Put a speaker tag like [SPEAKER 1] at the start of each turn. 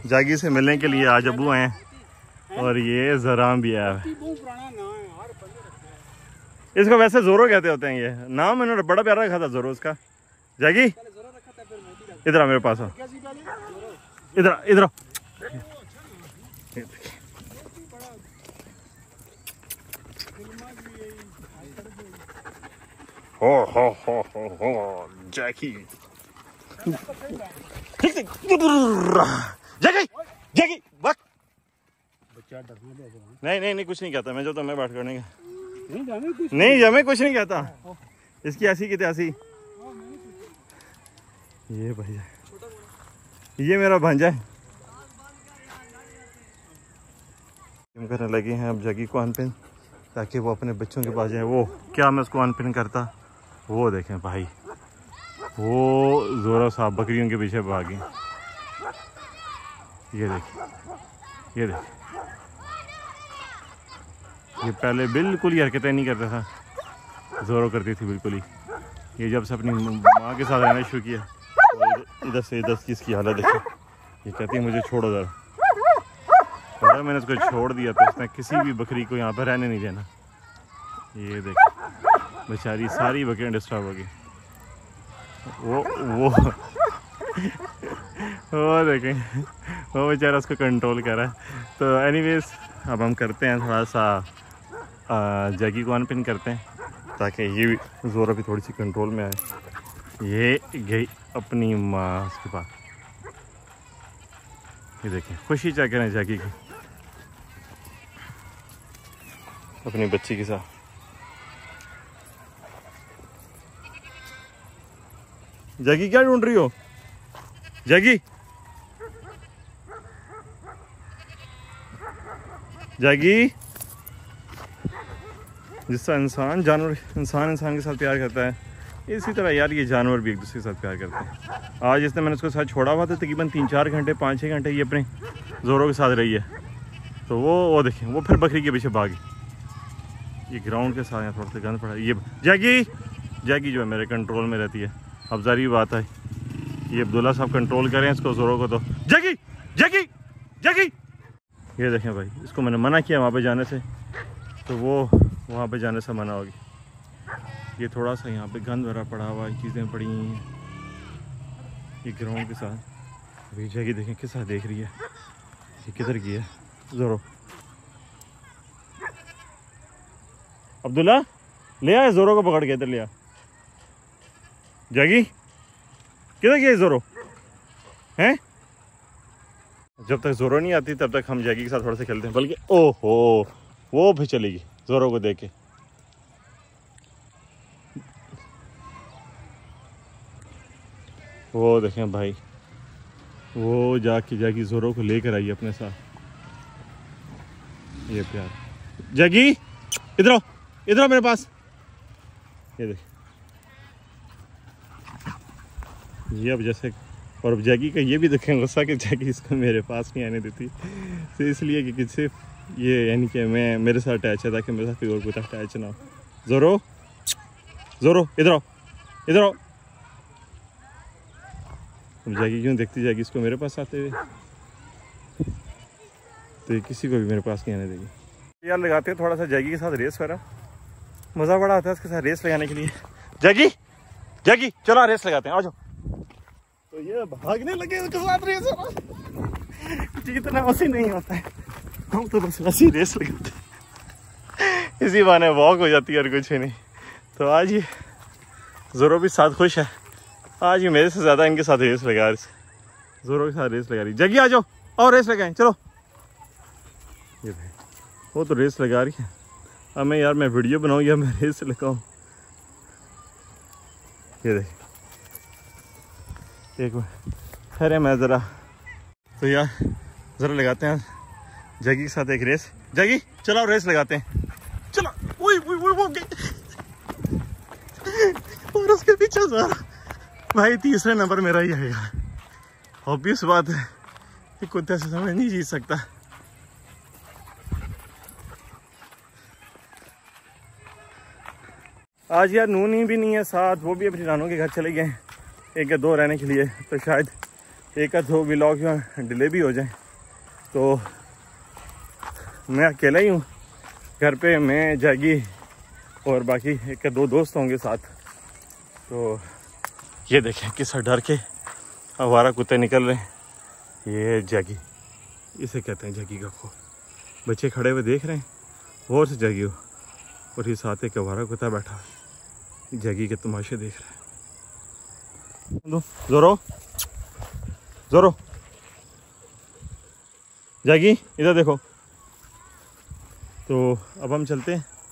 [SPEAKER 1] जागी से मिलने के लिए आज अबू आए और ये जराम भी आया है। इसको वैसे जोरो कहते होते हैं, ये नाम मैंने बड़ा प्यारा रखा था जोरो इसका। जागी इधर आ मेरे पास, इधर इधर। हो जैकी जैकी जैकी बस। नहीं कुछ नहीं कहता मैं, जो तो मैं बात करने का नहीं जमे कुछ नहीं कहता। इसकी ऐसी की तैसी। ये भैया ये मेरा भांजा है। हम करने लगे हैं अब जगी को अनपिन, ताकि वो अपने बच्चों के पास जाए। वो क्या मैं उसको अनपिन करता, वो देखें भाई, वो जोरा साहब बकरियों के पीछे भागी। ये देखिए ये देखिए, ये पहले बिल्कुल ही हरकतें नहीं करता था, जोरों करती थी बिल्कुल ही। ये जब से अपनी माँ के साथ रहना शुरू किया, इधर से इधर की इसकी हालत देखो। ये कहती है मुझे छोड़ो जरा, और मैंने उसको छोड़ दिया तो उसने किसी भी बकरी को यहाँ पर रहने नहीं देना। ये देखो बेचारी सारी बकरियाँ डिस्टर्ब हो गई। वो देखें, वो बेचारा उसको कंट्रोल कर रहा है। तो एनीवेज अब हम करते हैं थोड़ा सा जगी को अनपिन करते हैं, ताकि ये भी जोरा भी थोड़ी सी कंट्रोल में आए। ये गई अपनी माँ के पास। ये देखें खुशी चेक करें जगी की अपनी बच्ची के साथ। जगी क्या ढूंढ रही हो जगी? जगी जिसका इंसान इंसान के साथ प्यार करता है, इसी तरह यार ये जानवर भी एक दूसरे के साथ प्यार करते हैं। आज इसने मैंने उसको साथ छोड़ा हुआ था, तकरीबन 3-4 घंटे 5-6 घंटे ये अपने जोरों के साथ रही है। तो वो देखें वो फिर बकरी के पीछे भागी। ये ग्राउंड के साथ यहाँ थोड़ा सा गंद पड़ा। ये जैगी जो है मेरे कंट्रोल में रहती है। अब जारी बात है ये अब्दुल्ला साहब कंट्रोल करें इसको जोरों को। तो जैगी ये देखें भाई, इसको मैंने मना किया वहाँ पे जाने से, तो वो वहाँ पे जाने से मना होगी। ये थोड़ा सा यहाँ पे गंद भरा पड़ा हुआ चीज़ें पड़ी हैं ये ग्राउंड के साथ। अभी जैगी देखें किस साथ देख रही है, ये किधर की है जोरो। अब्दुल्ला ले आए जोरो को पकड़ के, इधर ले आ। जैगी किधर गया जोरो हैं? जब तक जोरो नहीं आती तब तक हम जैगी के साथ थोड़ा सा खेलते हैं। बल्कि ओहो वो भी चलेगी जोरो को देख के। वो देखें भाई, वो जागी जोरो को लेकर आई अपने साथ। ये प्यार। जैगी इधर आओ मेरे पास। ये देख ये अब जैसे, और अब जैगी का ये भी देखें गुस्सा कि जैगी इसको मेरे पास नहीं आने देती। तो इसलिए कि सिर्फ ये यानी कि मैं मेरे साथ अटैच है, ताकि मेरे साथ कोई और कुछ अटैच ना हो। जोरो इधर आओ। अब जैगी क्यों देखती जाएगी इसको मेरे पास आते हुए, तो ये किसी को भी मेरे पास नहीं आने देगी। यार लगाते हैं थोड़ा सा जैगी के साथ रेस वगैरह, मज़ा बड़ा आता है इसके साथ रेस लगाने के लिए। जैगी चलो रेस लगाते हैं, आ जाओ। तो ये भागने लगे उसके साथ रेस, जितना वैसे नहीं होता है, हम तो बस वैसी रेस लगाते हैं, इसी बहाने वॉक हो जाती है और कुछ नहीं। तो आज ये जोरो भी साथ खुश है, आज ये मेरे से ज़्यादा इनके साथ रेस लगा रही, जोरो के साथ रेस लगा रही। जगी आ जाओ और रेस लगाएं चलो। ये भाई वो तो रेस लगा रही है, अब मैं यार मैं वीडियो बनाऊँ या मैं रेस लगाऊँ? ये देख एक मिनट ठहरे मैं ज़रा। तो यार ज़रा लगाते हैं जगी के साथ एक रेस। जगी चलो रेस लगाते हैं, चलो। वो और उसके पीछे भाई 3रे नंबर मेरा ही आएगा। ऑब्वियस बात है कि कुत्ते से समय नहीं जीत सकता। आज यार नूनी भी नहीं है साथ, वो भी अपनी नानों के घर चले गए 1 या 2 रहने के लिए। तो शायद एक आध 2 व्लॉग डिले भी हो जाए। तो मैं अकेला ही हूँ घर पे, मैं जैगी और बाकी 1-2 दोस्त होंगे साथ। तो ये देखें किस डर के आवारा कुत्ते निकल रहे हैं। ये जैगी, इसे कहते हैं जैगी का खो। बच्चे खड़े हुए देख रहे हैं, और से जैगी हो, और ये साथ एक आवारा कुत्ता बैठा है, जैगी के तमाशे देख रहे हैं। जोरो जोरो, जैगी इधर देखो। तो अब हम चलते हैं